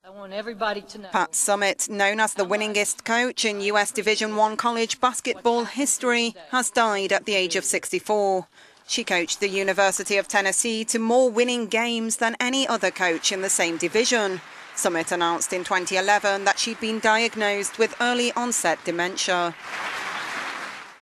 I want everybody to know. Pat Summitt, known as the winningest coach in US Division I college basketball history, has died at the age of 64. She coached the University of Tennessee to more winning games than any other coach in the same division. Summitt announced in 2011 that she'd been diagnosed with early onset dementia.